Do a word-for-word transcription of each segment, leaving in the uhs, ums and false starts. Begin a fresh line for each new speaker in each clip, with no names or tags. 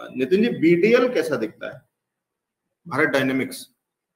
Nitin ji, BDL कैसा दिखता है, भारत डायनेमिक्स?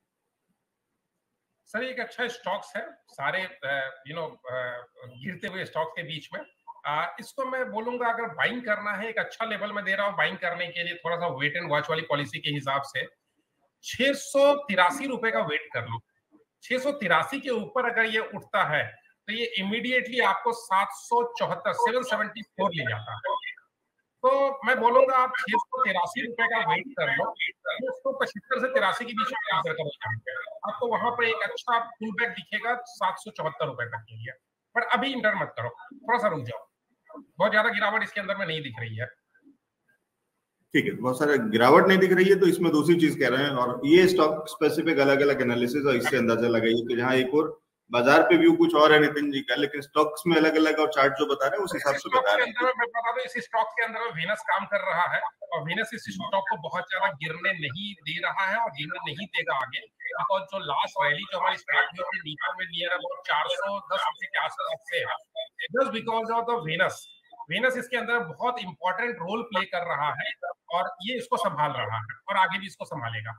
सर एक अच्छा स्टॉक्स है, सारे यू नो गिरते हुए स्टॉक्स के बीच में। आ, इसको मैं बोलूंगा अगर बाइंग करना है, एक अच्छा लेवल में दे रहा हूँ बाइंग करने के लिए, थोड़ा सा वेट एंड वॉच वाली पॉलिसी के हिसाब से छह सौ तिरासी रुपए का वेट कर लो। छह सौ तिरासी के ऊपर अगर ये उठता है तो ये इमीडिएटली आपको सात सौ चौहत्तर सेवन सेवेंटी फोर ले जाता है। तो मैं बोलूंगा आप छह सौ तिरासी रुपए का वेट कर लो, उसको पचहत्तर से तिरासी के बीच में आपको वहां पर एक अच्छा पुल बैक दिखेगा सात सौ चौहत्तर रुपए तक के लिए। पर अभी इंटर मत करो, थोड़ा सा रुक जाओ, बहुत ज्यादा गिरावट इसके अंदर में नहीं दिख रही है।
ठीक है, बहुत सारा गिरावट नहीं दिख रही है, तो इसमें दूसरी चीज कह रहे हैं, और ये स्टॉक स्पेसिफिक अलग अलग एनालिसिस और इससे अंदाजा लगाइए कि जहां एक और बाजार पे व्यू कुछ और है नितिन जी का, लेकिन स्टॉक्स में अलग अलग और चार्ट जो बता रहे हैं उस हिसाब से बता रहे हैं।
मैं बता दूं, इस स्टॉक के अंदर में वीनस काम कर रहा है और वीनस इस स्टॉक को बहुत ज्यादा गिरने नहीं दे रहा है और गिरने नहीं देगा आगे, बिकॉज जो लास्ट रैली जो हमारी स्टार्ट हुई थी नीचे में नियर अबाउट चार सौ दस रुपए के आसपास से, just because of the Venus Venus इसके अंदर बहुत इंपॉर्टेंट रोल प्ले कर रहा है और ये इसको संभाल रहा है और आगे भी इसको संभालेगा।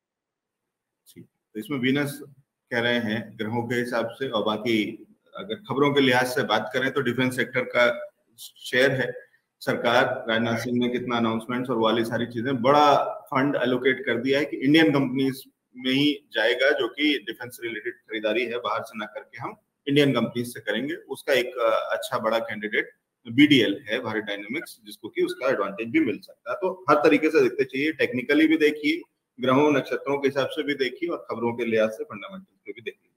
तो इसमें वीनस कह रहे हैं ग्रहों के हिसाब से, और बाकी अगर खबरों के लिहाज से बात करें तो डिफेंस सेक्टर का शेयर है, सरकार राजनाथ सिंह ने कितना अनाउंसमेंट्स और वाली सारी चीजें, बड़ा फंड एलोकेट कर दिया है कि इंडियन कंपनीज में ही जाएगा, जो कि डिफेंस रिलेटेड खरीदारी है बाहर से ना करके हम इंडियन कंपनीज से करेंगे। उसका एक अच्छा बड़ा कैंडिडेट बीडीएल है, भारत डायनेमिक्स, जिसको कि उसका एडवांटेज भी मिल सकता है। तो हर तरीके से देखते चाहिए, टेक्निकली भी देखिए, ग्रहों नक्षत्रों के हिसाब से भी देखिए और खबरों के लिहाज से फंडामेंटल पे भी देखिए।